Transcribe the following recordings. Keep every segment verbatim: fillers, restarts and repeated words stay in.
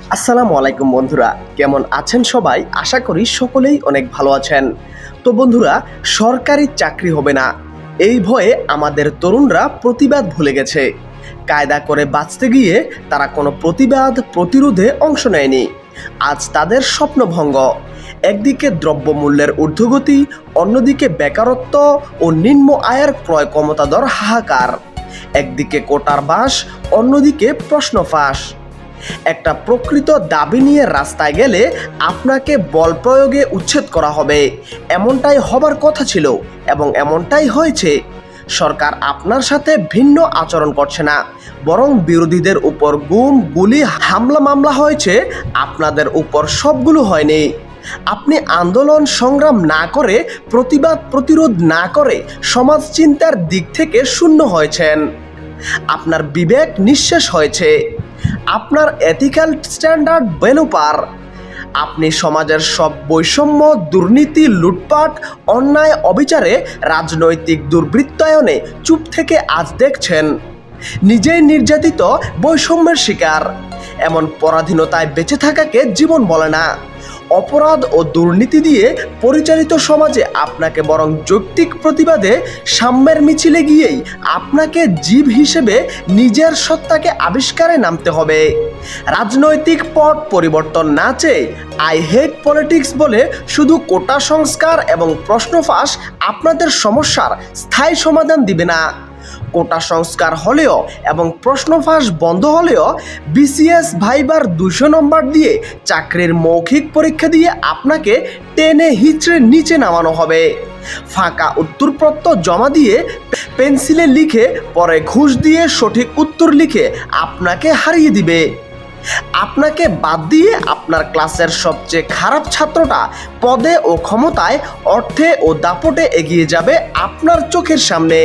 আসসালামু আলাইকুম বন্ধুরা, কেমন আছেন সবাই? আশা করি সকলেই অনেক ভালো আছেন। তো বন্ধুরা, সরকারি চাকরি হবে না এই ভয়ে আমাদের তরুণরা প্রতিবাদ ভুলে গেছে। কায়দা করে বাঁচতে গিয়ে তারা কোনো প্রতিবাদ প্রতিরোধে অংশ নেয়নি। আজ তাদের স্বপ্নভঙ্গ। একদিকে দ্রব্যমূল্যের ঊর্ধ্বগতি, অন্যদিকে বেকারত্ব ও নিম্ন আয়ের ক্রয় ক্ষমতাধর হাহাকার। একদিকে কোটার বাস, অন্যদিকে প্রশ্ন ফাঁস। একটা প্রকৃত দাবি নিয়ে রাস্তায় গেলে আপনাকে বল প্রয়োগে উচ্ছেদ করা হবে, এমনটাই হবার কথা ছিল এবং এমনটাই হয়েছে। সরকার আপনার সাথে ভিন্ন আচরণ করছে না, বরং বিরোধীদের উপর গুম গুলি হামলা মামলা হয়েছে, আপনাদের উপর সবগুলো হয়নি। আপনি আন্দোলন সংগ্রাম না করে, প্রতিবাদ প্রতিরোধ না করে সমাজ চিন্তার দিক থেকে শূন্য হয়েছেন। আপনার বিবেক নিঃশেষ হয়েছে, আপনার এথিক্যাল স্ট্যান্ডার্ড বেলুপার। আপনি সমাজের সব বৈষম্য, দুর্নীতি, লুটপাট, অন্যায়, অবিচারে, রাজনৈতিক দুর্বৃত্তায়নে চুপ থেকে আজ দেখছেন। নিজেই নির্যাতিত, বৈষম্যের শিকার। এমন পরাধীনতায় বেঁচে থাকাকে জীবন বলে না। অপরাধ ও দুর্নীতি দিয়ে পরিচালিত সমাজে আপনাকে বরং যৌক্তিক প্রতিবাদে, সাম্যের মিছিলে গিয়েই আপনাকে জীব হিসেবে নিজের সত্তাকে আবিষ্কারে নামতে হবে। রাজনৈতিক পট পরিবর্তন না চেয়ে আই হেট পলিটিক্স বলে শুধু কোটা সংস্কার এবং প্রশ্ন ফাঁস আপনাদের সমস্যার স্থায়ী সমাধান দিবে না। কোটা সংস্কার হলেও এবং প্রশ্ন ফাঁস বন্ধ হলেও বিসিএস ভাইবার দুশো নম্বর দিয়ে চাকরির মৌখিক পরীক্ষা দিয়ে আপনাকে টেনে হিচড়ে নিচে নামানো হবে। ফাঁকা উত্তরপত্র জমা দিয়ে পেন্সিলে লিখে পরে ঘুষ দিয়ে সঠিক উত্তর লিখে আপনাকে হারিয়ে দিবে। আপনাকে বাদ দিয়ে আপনার ক্লাসের সবচেয়ে খারাপ ছাত্রটা পদে ও ক্ষমতায়, অর্থে ও দাপটে এগিয়ে যাবে আপনার চোখের সামনে।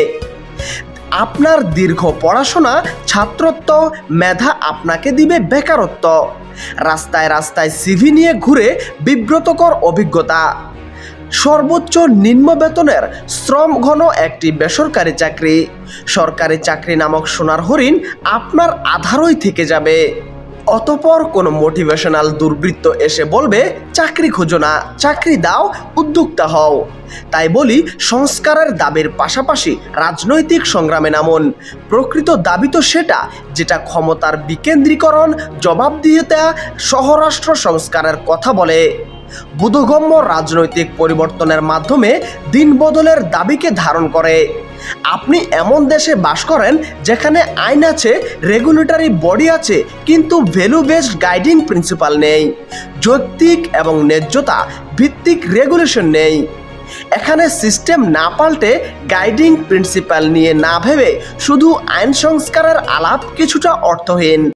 আপনার দীর্ঘ পড়াশোনা, ছাত্রত্ব, মেধা আপনাকে দিবে বেকারত্ব। রাস্তায় রাস্তায় সিভি নিয়ে ঘুরে বিব্রতকর অভিজ্ঞতা। সর্বোচ্চ নিম্ন বেতনের শ্রম ঘন একটি বেসরকারি চাকরি। সরকারি চাকরি নামক সোনার হরিণ আপনার আধারই থেকে যাবে। অতপর কোনো মোটিভেশনাল দুর্বৃত্ত এসে বলবে, চাকরি খোঁজো না, চাকরি দাও, উদ্যোক্তা হও। তাই বলি, সংস্কারের দাবির পাশাপাশি রাজনৈতিক সংগ্রামে নামুন। প্রকৃত দাবি তো সেটা যেটা ক্ষমতার বিকেন্দ্রীকরণ, জবাবদিহিতা, সহরাষ্ট্র সংস্কারের কথা বলে। বোধগম্য রাজনৈতিক পরিবর্তনের মাধ্যমে দিন বদলের দাবিকে ধারণ করে। আপনি এমন দেশে বাস করেন যেখানে আইন আছে, রেগুলেটরি বডি আছে, কিন্তু ভ্যালু বেসড গাইডিং প্রিন্সিপাল নেই। যৌক্তিক এবং ন্যায্যতা ভিত্তিক রেগুলেশন নেই। এখানে সিস্টেম না পাল্টে গাইডিং প্রিন্সিপাল নিয়ে না ভেবে শুধু আইন সংস্কারের আলাপ কিছুটা অর্থহীন।